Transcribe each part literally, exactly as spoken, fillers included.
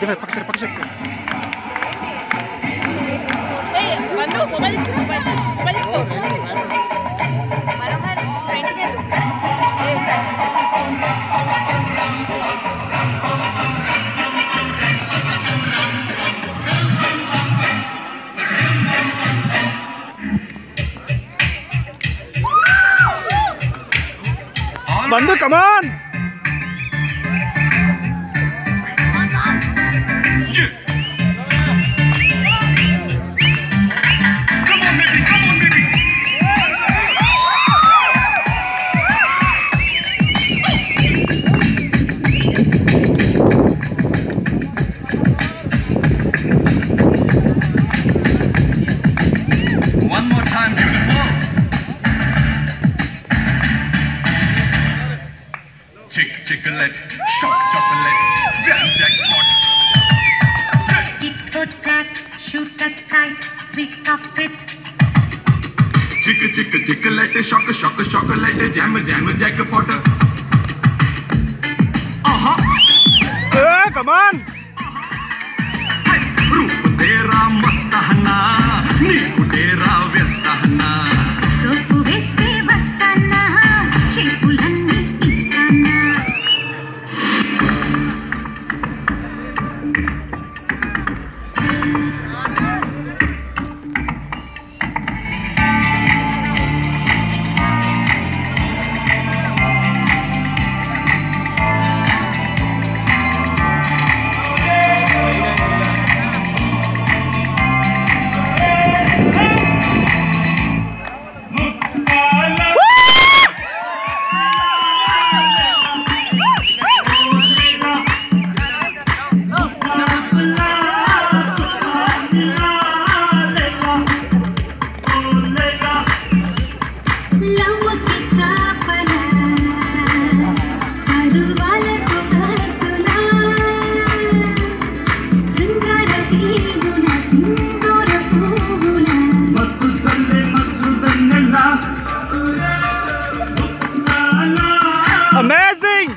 పక్క పక్క సరే పక్క చెప్పు Bandu, come on! Yeah. Come on, baby, come on, baby. One more time, beautiful. Chick, chicklet, shock, chocolate, jam, jackpot. Tit for tat, shoot at sight, sweet cockpit. Chick, chick, chicklet, shock, shock, chocolate, jam, jam, jackpot. Aha! Hey, come on! Hey, roop tera mastahna, neeku tera vyastahna. Sopu veste vastana, chepulanni istana. Amazing!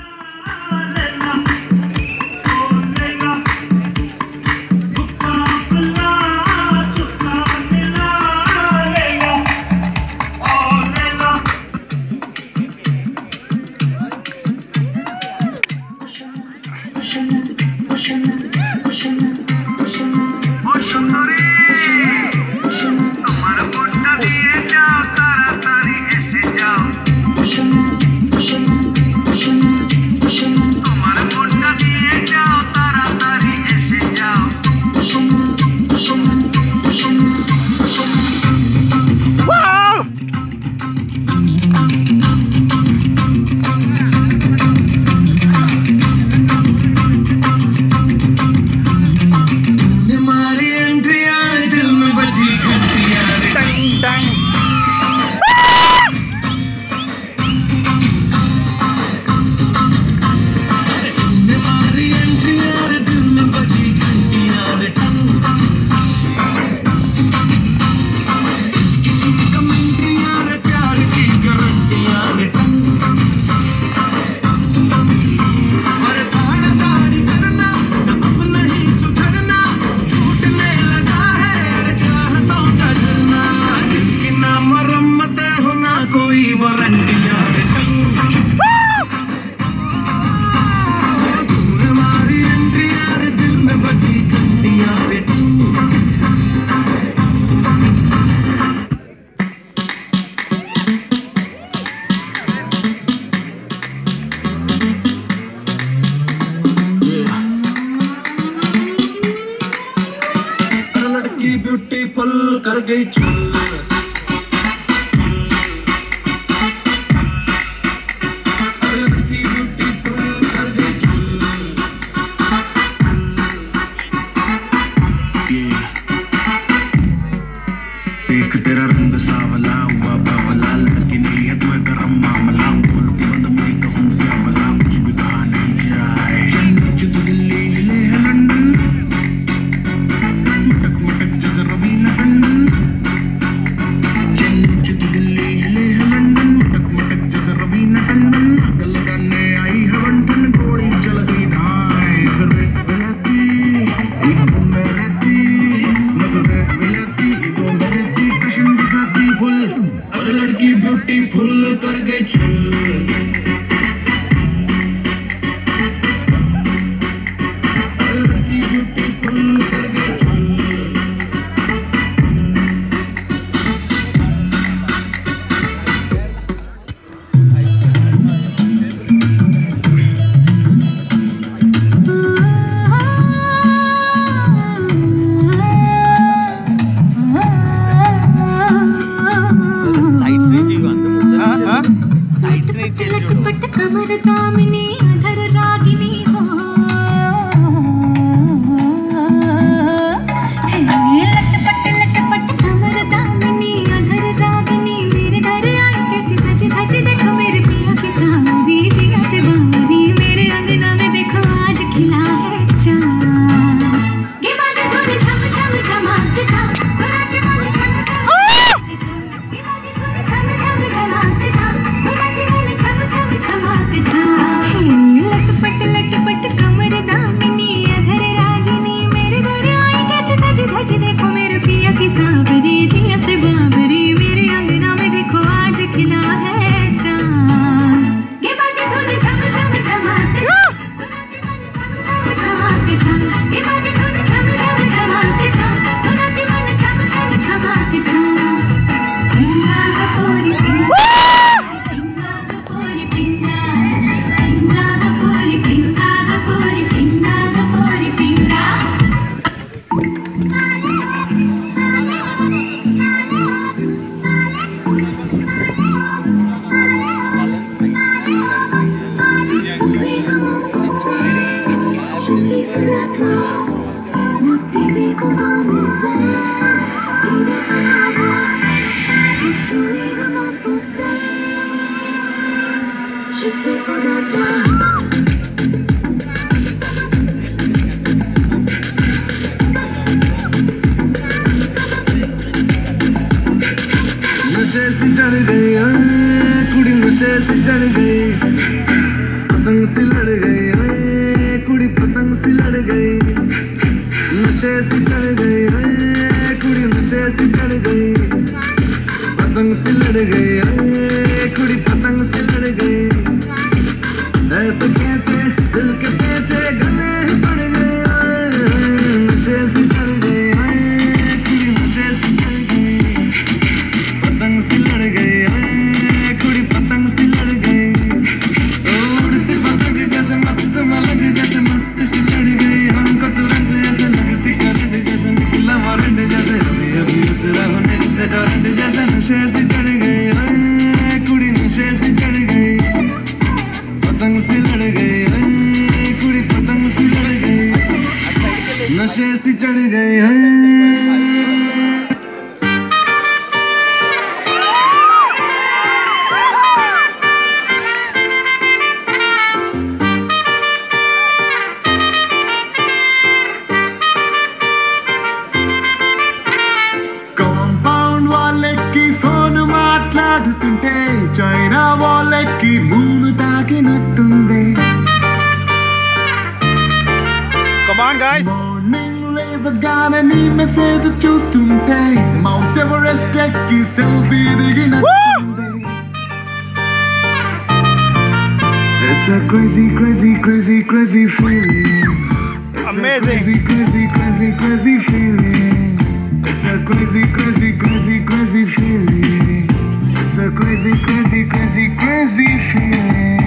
Beautiful कर गई एक तेरा रंग सावला हुआ बावला लड़की नहीं है तो गरम मामला बोलती बंद मैं कहूँ क्या भला कुछ भी कहा नहीं जाए जन्नत तो दिल्ली हिले है लंदन मटक मटक जैसे रवीना टंडन कमर दामिनी अधर रागिनी हो लटपट लटपट कमर दामिनी अधर रागिनी मेरे घर आई कैसी सजी धजी देखो मेरे पिया की सावरी जिया से बावरी मेरे अंगना में देखो आज खिला है चांद ये बाजे धुन झम झम झमाके झम नाचे मन झम झम ये बाजे धुन झम झम झमाके झम नाचे मन झम झम झमाके झम लटपट लटपट कमर दामिनी अधर रागिनी मेरे घर आई कैसे सज धज देखो मेरे पिया की सावरी जिया से बावरी मेरे अंगना में देखो आज खिला है चांद ये बाजे धुन झम झम झमाके झम नाचे मन झम झम झमाके झम ये बाजे धुन झम झम झमाके झम नाचे मन झम झम झमाके झम पिंगा गपोरी पिंगा पिंगा गपोरी पिंगा पिंगा गपोरी पिंगा गपोरी पिंगा गपोरी पिंगा Je suis folle à toi, note tes échos dans mes veines, guidée par ta voix, ton sourire m'insensé. Je suis folle à toi. नशे से चढ़ गई कुड़ी नशे से चढ़ गई पतंग से लड़ गई कुड़ी पतंग से लड़ गई नशे से चढ़ गई कुड़ी नशे से चढ़ गई पतंग से लड़ गई कुड़ी पतंग से लड़ गई ऐसे कैसे दिल के पेचे गले पड़ गए नशे से चढ़ गई कुड़ी नशे से चढ़ गई पतंग से लड़ गई कुड़ी पतंग से लड़ गई उड़ती पतंग जैसे मस्त मलक जैसे मस्त से चढ़ गई हमको तुरंत जैसे लगती करंट जैसे निकला वारंट जैसे अभी अभी उतरा होने जैसे टोरेंट जैसे नशे से चढ़ गई कुड़ी नशे से चढ़ गई पतंग से लड़ गई कुड़ी पतंग से लड़ गई नशे से चढ़ गई మాట్లాడుతుంటే చైనా వాళ్ళకి మూను తాకినట్టుంది Come on, guys. మార్నింగ్ లేవగానే నీ మెసేజ్ చూస్తుంటే మౌంట్ ఎవరెస్ట్ ఎక్కి సెల్ఫీ దిగినట్టుంది It's a crazy crazy crazy crazy feeling It's Amazing. a crazy crazy crazy crazy feeling It's a crazy crazy crazy crazy feeling It's a crazy, crazy, crazy, crazy feeling